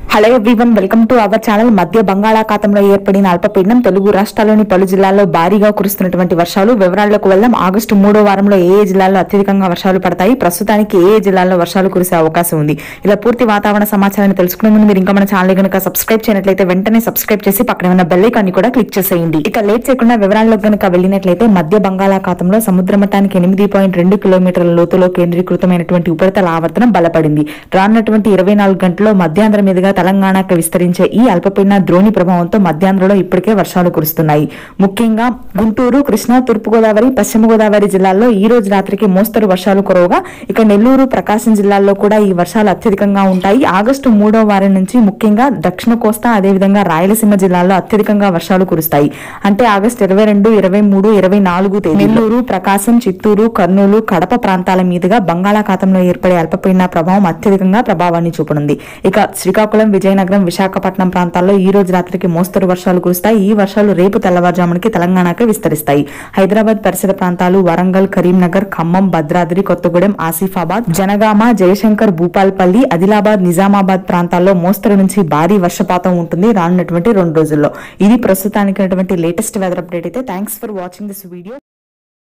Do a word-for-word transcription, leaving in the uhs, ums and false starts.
Hello everyone, welcome to our channel. మధ్య బంగాళాఖాతంలో ఏర్పడిన అల్పపీడనం తెలుగు రాష్ట్రాల్లోని పలు జిల్లాల్లో భారీగా కురుస్తున్నటువంటి వర్షాలు. వివరాల్లోకి వెళ్దాం. ఆగస్టు మూడో వారంలో ఏ ఏ జిల్లాల్లో అత్యధికంగా వర్షాలు పడతాయి, ప్రస్తుతానికి ఏ ఏ జిల్లాల్లో వర్షాలు కురిసే అవకాశం ఉంది, ఇలా పూర్తి వాతావరణ సమాచారాన్ని తెలుసుకునే ముందు మీరు ఇంకా మన ఛానల్ కనుక సబ్స్క్రైబ్ చేయనట్లయితే వెంటనే సబ్స్క్రైబ్ చేసి పక్కన ఉన్న బెల్ ఐకాన్ ని కూడా క్లిక్ చేసేయండి. ఇక లేట్ చేయకుండా వివరాల్లోకి కనుక వెళ్ళినట్లయితే మధ్య బంగాళాఖాతంలో సముద్ర మట్టానికి ఎనిమిది పాయింట్ రెండు కిలోమీటర్ల లోతులో కేంద్రీకృతమైనటువంటి ఉపరితల ఆవర్తనం బలపడింది. రానున్నటువంటి ఇరవై నాలుగు గంటల్లో మధ్యాంధ్ర మీదుగా తెలంగాణకు విస్తరించే ఈ అల్పపీడన ద్రోణి ప్రభావంతో మధ్యాంధ్రలో ఇప్పటికే వర్షాలు కురుస్తున్నాయి. ముఖ్యంగా గుంటూరు, కృష్ణా, తూర్పు గోదావరి, పశ్చిమ గోదావరి జిల్లాల్లో ఈ రోజు రాత్రికి మోస్తరు వర్షాలు కురవగా, ఇక నెల్లూరు, ప్రకాశం జిల్లాల్లో కూడా ఈ వర్షాలు అత్యధికంగా ఉంటాయి. ఆగస్టు మూడో వారం నుంచి ముఖ్యంగా దక్షిణ కోస్తా, అదేవిధంగా రాయలసీమ జిల్లాల్లో అత్యధికంగా వర్షాలు కురుస్తాయి. అంటే ఆగస్టు ఇరవై రెండు, ఇరవై మూడు, ఇరవై నాలుగు తేదీ నెల్లూరు, ప్రకాశం, చిత్తూరు, కర్నూలు, కడప ప్రాంతాల మీదుగా బంగాళాఖాతంలో ఏర్పడే అల్పపీడన ప్రభావం అత్యధికంగా ప్రభావాన్ని చూపనుంది. ఇక శ్రీకాకుళం, విజయనగరం, విశాఖపట్నం ప్రాంతాల్లో ఈ రోజు రాత్రికి మోస్తరు వర్షాలు కురుస్తాయి. ఈ వర్షాలు రేపు తెల్లవారుజామునికి తెలంగాణకు విస్తరిస్తాయి. హైదరాబాద్ పరిసర ప్రాంతాలు, వరంగల్, కరీంనగర్, ఖమ్మం, భద్రాద్రి కొత్తగూడెం, ఆసిఫాబాద్, జనగామ, జయశంకర్, భూపాల్పల్లి, ఆదిలాబాద్, నిజామాబాద్ ప్రాంతాల్లో మోస్తరు నుంచి భారీ వర్షపాతం ఉంటుంది రానున్నటువంటి రెండు రోజుల్లో. ఇది ప్రస్తుతానికి లేటెస్ట్ వెదర్ అప్డేట్ అయితే. Thanks for watching this video.